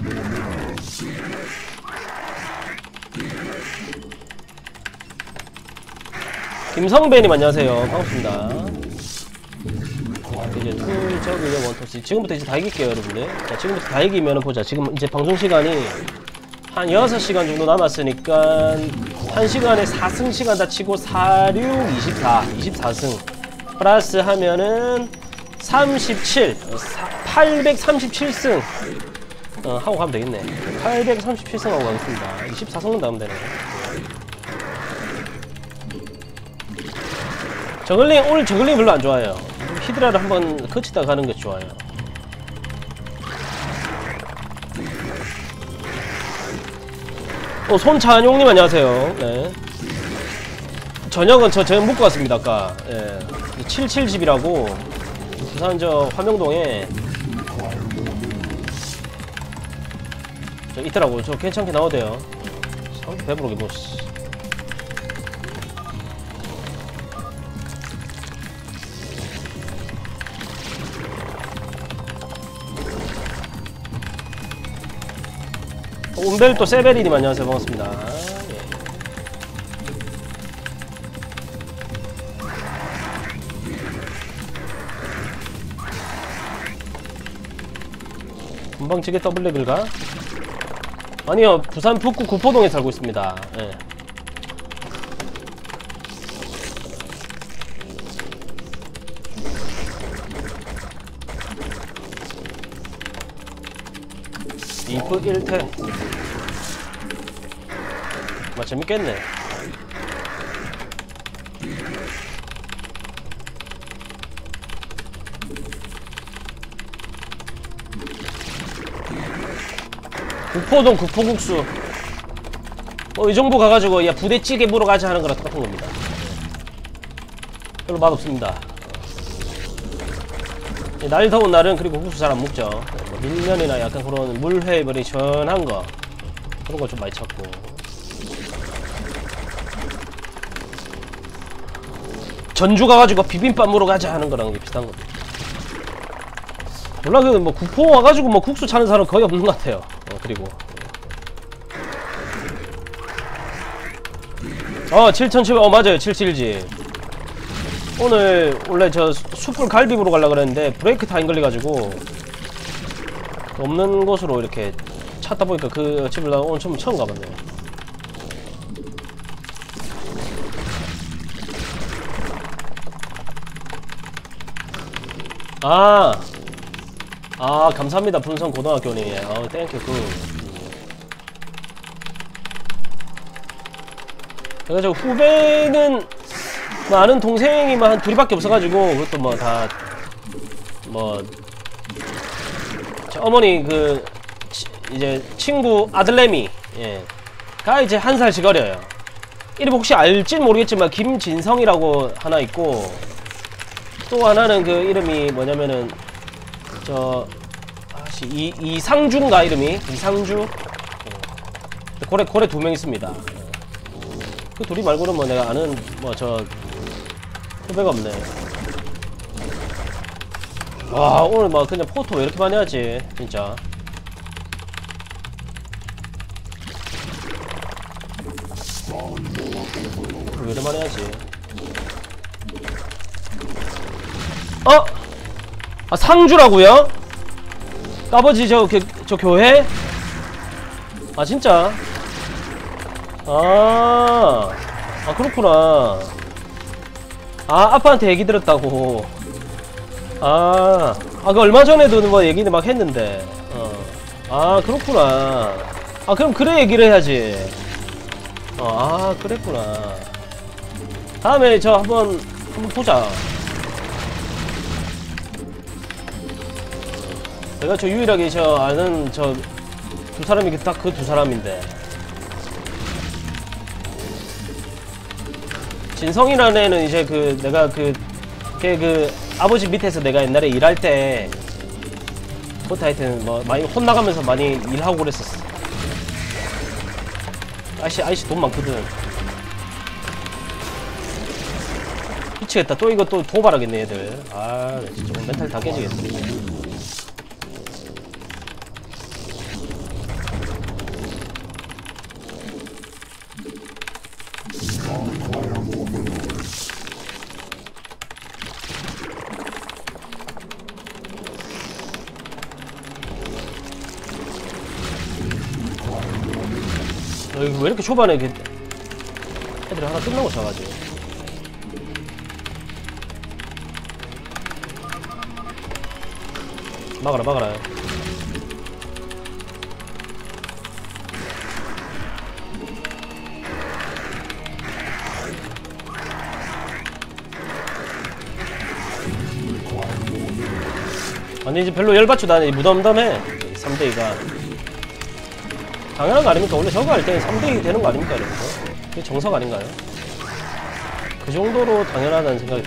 김성배님 안녕하세요. 반갑습니다. 이제 툴 저기 원토스 지금부터 이제 다 이길게요 여러분들. 자, 지금부터 다 이기면 보자. 지금 이제 방송 시간이 한 6시간 정도 남았으니까 1시간에 4승 시간 다 치고 4, 6, 24승 플러스 하면은 37 837승 하고 가면 되겠네. 837승 하고 가겠습니다. 24승 나오면 되네. 저글링 오늘 저글링 별로 안 좋아해요. 히드라를 한번 거치다 가는 게 좋아요. 손찬용님 안녕하세요. 네. 저녁은 저녁 먹고 왔습니다. 아까 77집이라고 부산 저 화명동에 저 있더라고. 저 괜찮게 나오대요. 배부르게 뭐. umberto 세베리님 안녕하세요. 반갑습니다. 예. 금방지게 더블렉을 가? 아니요, 부산 북구 구포동에 살고 있습니다. 예. 이프 1태 재밌겠네. 구포동 구포국수 이 정도 가가지고 야 부대찌개 보러 가자 하는 거랑 똑같은 겁니다. 별로 맛없습니다. 날 더운 날은 그리고 국수 잘 안 먹죠. 뭐 밀면이나 약간 그런 물회 버리 시원한 거 그런 거 좀 많이 찾고. 전주 가가지고 비빔밥 먹으러 가자 하는 거랑 비슷한 겁니다. 몰라, 그 뭐 구포 와가지고 뭐 국수 찾는 사람 거의 없는 것 같아요. 그리고 7700 맞아요. 77지. 오늘 원래 저 숯불 갈비부로 가려고 그랬는데 브레이크 타임 걸려가지고 없는 곳으로 이렇게 찾다 보니까 그 집을 나 오늘 처음 가봤네요. 감사합니다. 분성 고등학교님. 땡큐. 그래가지고 후배는 뭐 아는 동생이 한 둘이밖에 없어가지고 그것도 뭐 다 어머니 그 이제 친구 아들내미 가 이제 1살씩 어려요. 이름 혹시 알진 모르겠지만 김진성이라고 하나 있고 또 하나는 그 이름이 뭐냐면은 이상주인가 이름이 이상주. 고래 2명 있습니다. 그 둘이 말고는 뭐 내가 아는 뭐 저 후배가 없네. 와, 오늘 막 그냥 포토 왜 이렇게 많이 하지 진짜. 왜 이렇게 많이 하지. 상주라고요? 까버지 저 교회? 진짜? 그렇구나. 아빠한테 얘기 들었다고. 그 얼마 전에도 뭐 얘기는 막 했는데. 그렇구나. 그럼 그래 얘기를 해야지. 그랬구나. 다음에 저 한번 보자. 내가 저 유일하게 저 아는 저 두 사람이 딱 그 두 사람인데. 진성이라는 애는 이제 그 내가 걔 아버지 밑에서 내가 옛날에 일할 때 그것도 하여튼 뭐 많이 혼나가면서 많이 일하고 그랬었어. 아이씨 돈 많거든. 미치겠다. 또 이거 또 도발하겠네 얘들. 진짜 멘탈 다 깨지겠네. 왜 이렇게 초반에 애들이 하나 끝나고 자가지고. 막아라. 아니 이제 별로 열받지도 않아. 무덤덤해 3대2가. 당연한 거 아닙니까? 원래 저거 할 때는 3대2 되는 거 아닙니까 여러분? 그게 정석 아닌가요? 그 정도로 당연하다는 생각이.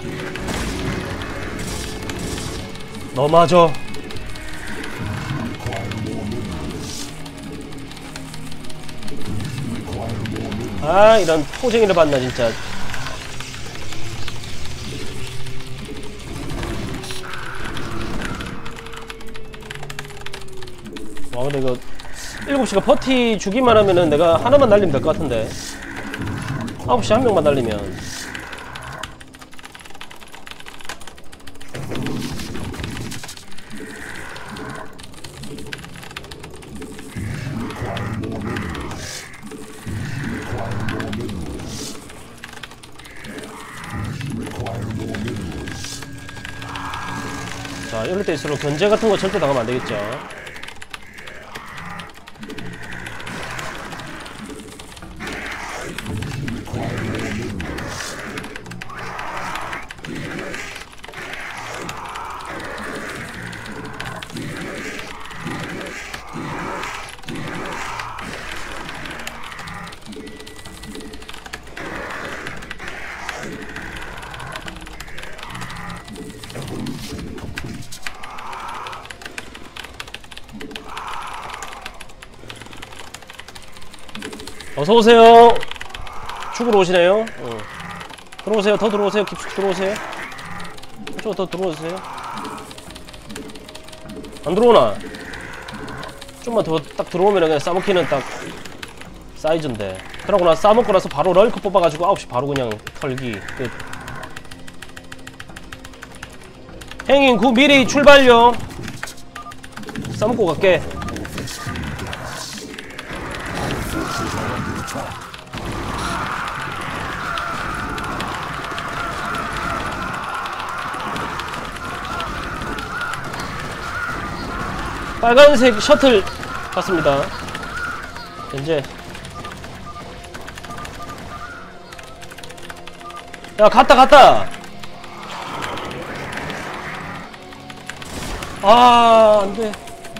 너 맞아. 아 이런 포쟁이를 봤나 진짜. 와 근데 이거 7시가 버티주기만 하면은 내가 하나만 날리면 될 것 같은데 9시 한 명만 날리면. 자 이럴 때일수록 견제 같은 거 절대 당하면 안 되겠죠. 어서오세요. 죽으러 오시네요. 들어오세요. 더 들어오세요. 깊숙이 들어오세요. 좀 더 들어오세요. 안 들어오나? 좀만 더 딱 들어오면 그냥 싸먹기는 딱 사이즈인데. 그러고 나 싸먹고 나서 바로 럴크 뽑아가지고 9시 바로 그냥 털기 끝. 행인 구 미리 출발요. 싸먹고 갈게. 빨간색 셔틀 갔습니다. 이제 야 갔다. 아 안돼.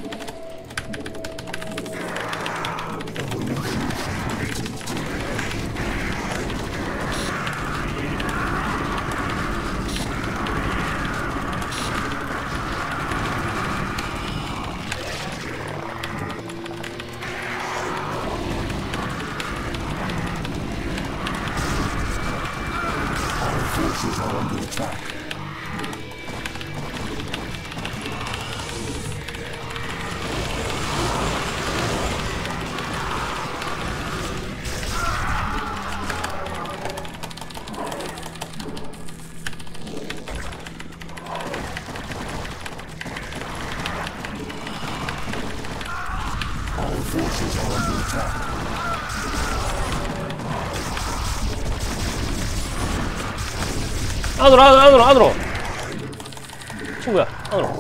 안으로 친구야 안으로.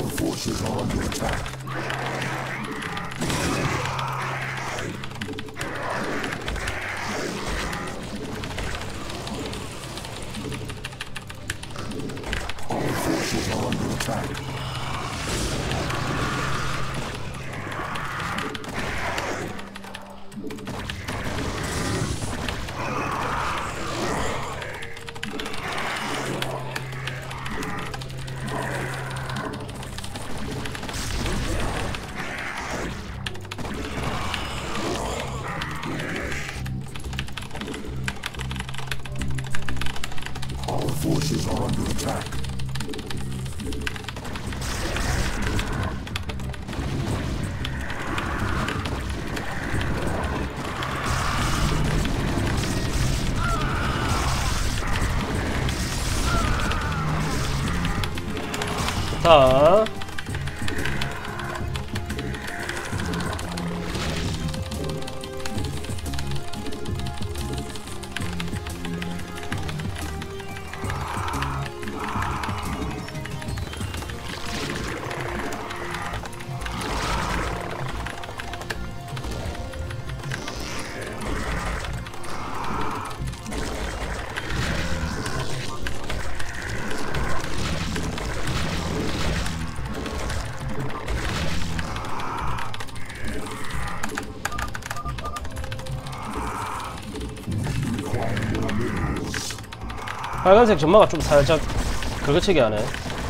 자 빨간색 점마가 좀 살짝 긁어치기 하네.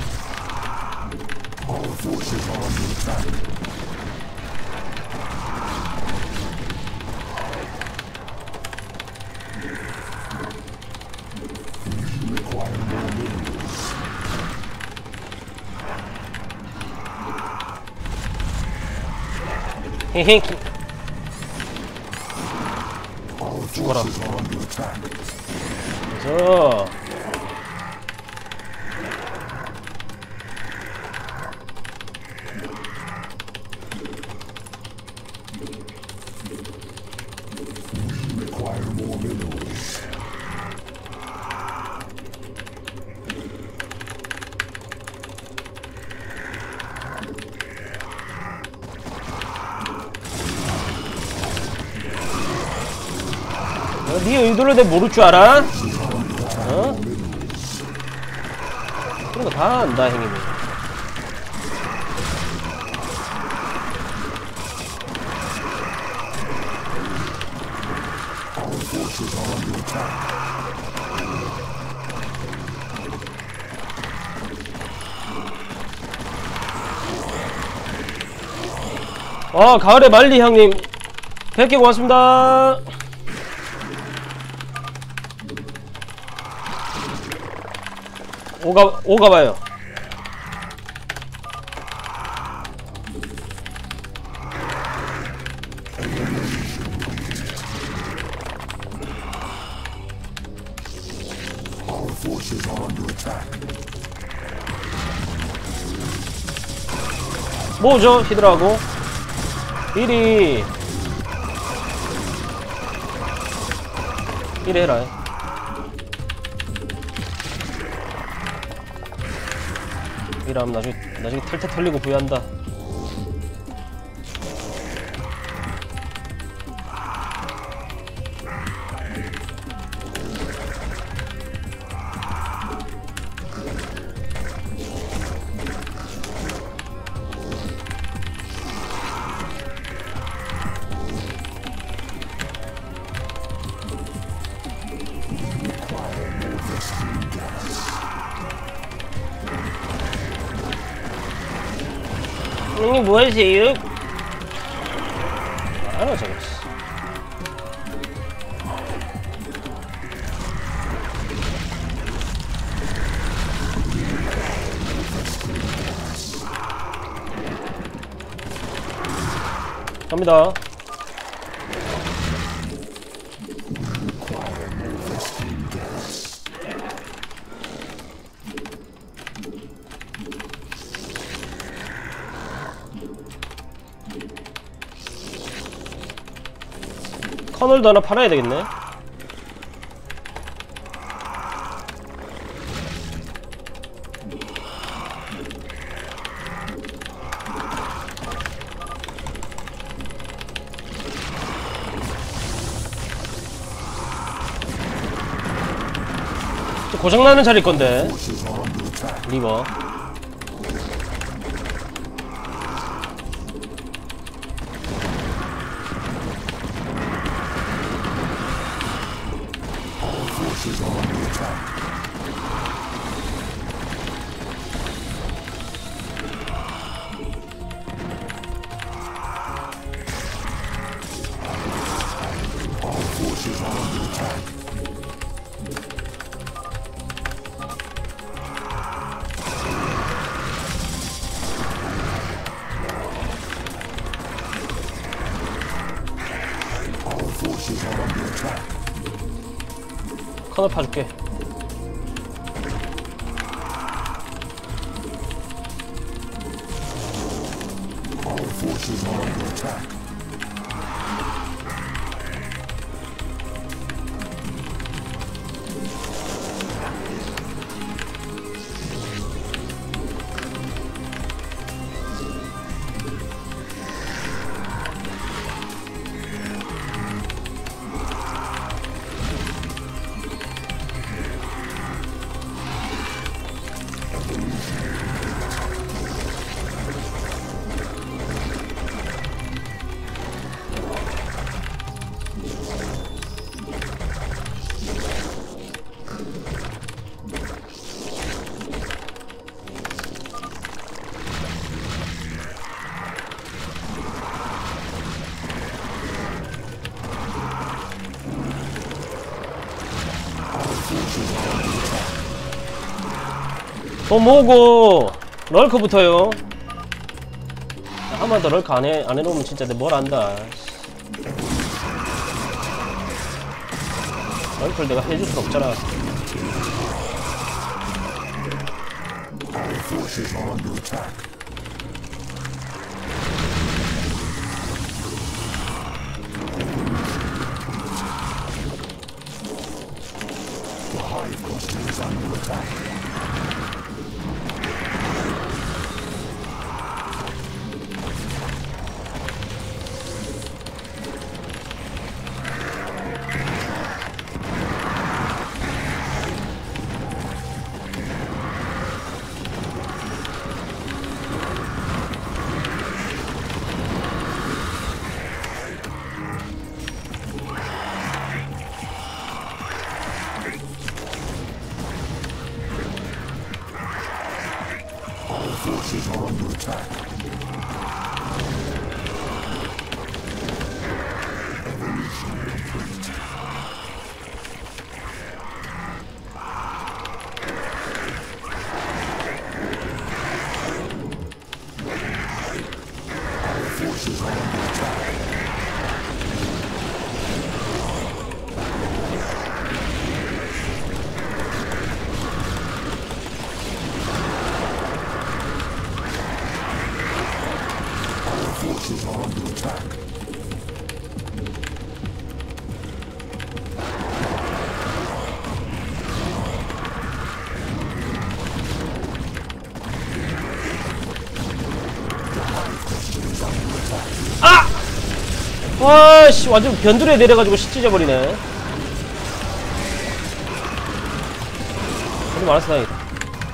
헤헤. 죽어라. 그래서 네 의도를 내가 모를 줄 알아? 어? 그런 거 다 안다, 형님이. 가을의 말리 형님 100개 고맙습니다. 오가봐요. 뭐죠? 히드라고? 이리 해라. 이러면 나중에 털털 털리고 부여한다. 형님 뭐하세요? 알아 저거. 갑니다. 커널도 하나 팔아야 되겠네. 고장나는 자리일 건데 리버. 커널 파줄게. 또 뭐고 럴커부터요. 한 번 더 럴커 안 해놓으면 진짜 내 뭘 안다. 럴커를 내가 해줄 수 없잖아. 와씨 완전 변두리에 내려가지고 찢어버리네. 하지 말았어 다행이다.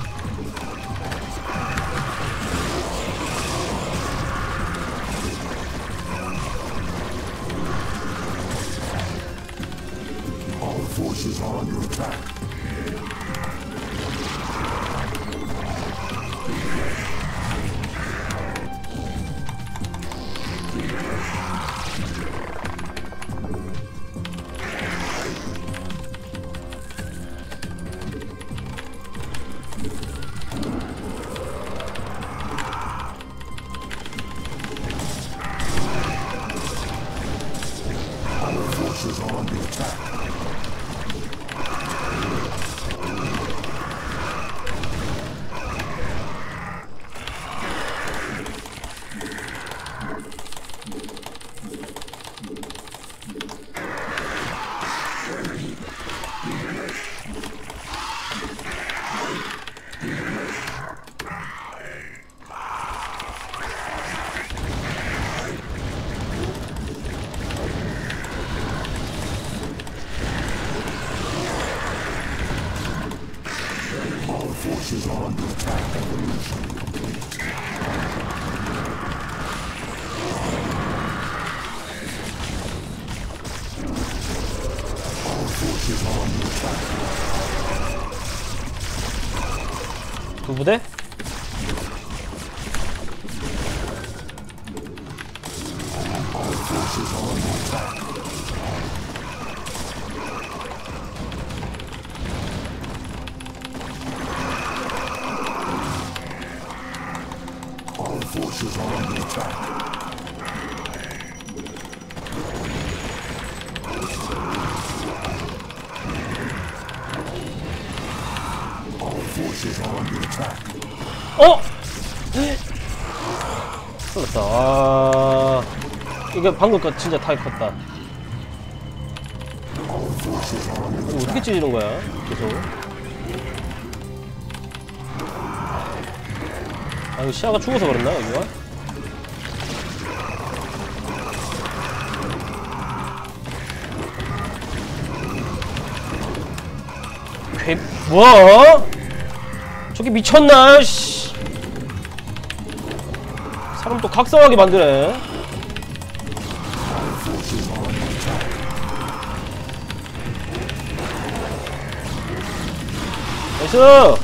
두 부대? 어! 쏠렸다. 아, 이게 방금 거 진짜 타이 컸다. 이거 어떻게 찢는 거야? 계속. 아, 이거 시야가 죽어서 그랬나, 여기가? 뭐? 저기 미쳤나? 씨. 사람 또 각성하게 만드네. 나이스.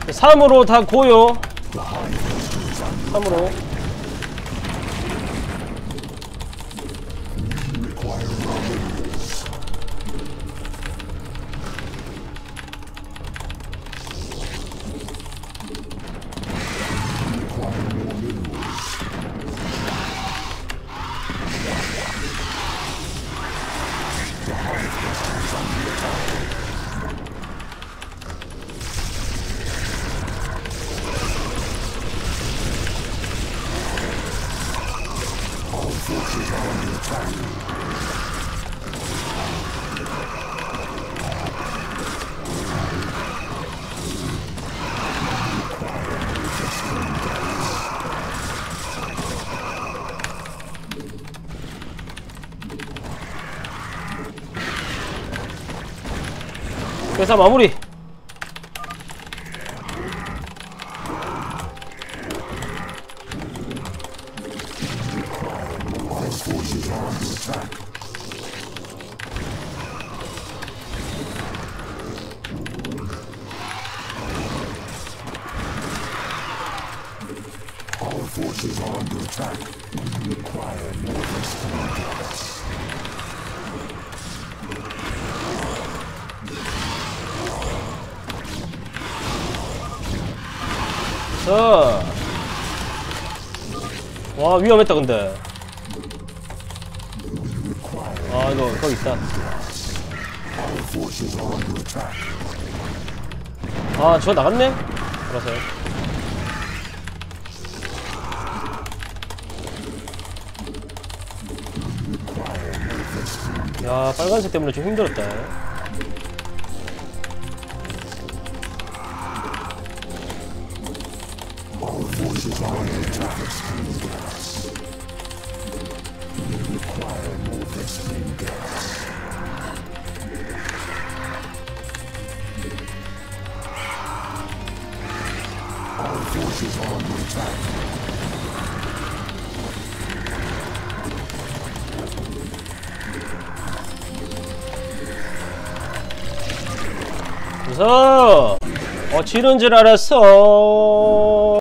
3으로 다 고요. 3으로. 회사 마무리. 자, 와 위험했다 근데. 아 이거 거기 있다. 아 저 나갔네? 알아서. 야 빨간색 때문에 좀 힘들었다. 그래서 지른 줄 알았어.